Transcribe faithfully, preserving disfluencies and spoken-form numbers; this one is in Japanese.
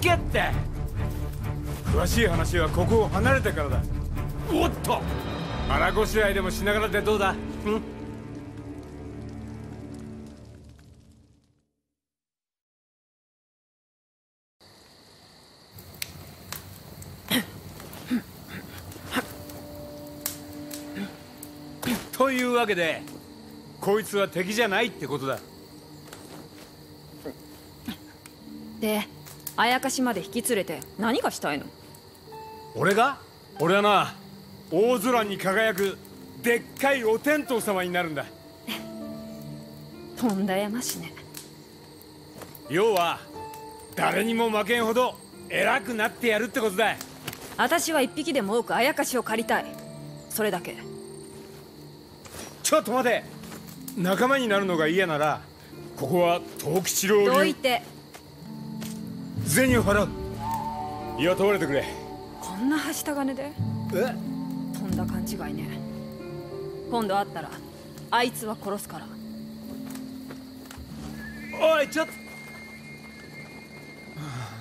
けって。詳しい話はここを離れてからだ。おっと、腹ごしらえでもしながらでどうだ。んというわけで、こいつは敵じゃないってことだ。 で、あやかしまで引き連れて何がしたいの？ 俺が俺はな、大空に輝くでっかいお天道様になるんだ。 とんだやましね。 要は誰にも負けんほど偉くなってやるってことだ。 私は一匹でも多くあやかしを借りたい。それだけ。 ちょっと待て。仲間になるのが嫌なら、ここは藤吉郎流。 どいて。 銭を払う。雇われてくれ。 こんなはした金で？ え？ とんだ勘違いね。今度会ったらあいつは殺すから。 おい、ちょっと。